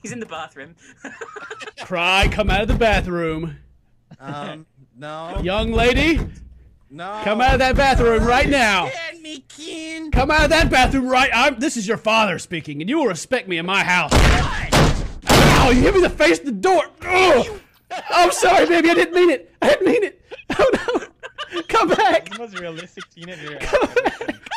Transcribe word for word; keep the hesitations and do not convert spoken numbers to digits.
He's in the bathroom. Cry, come out of the bathroom. Um, no. Young lady, No. come out of that bathroom right now. Stand me, Ken. Come out of that bathroom right. I'm, this is your father speaking, and you will respect me in my house. Ow! You hit me in the face at the door. Oh, I'm sorry, baby. I didn't mean it. I didn't mean it. Oh no! Come back. The most realistic teenager. Come back.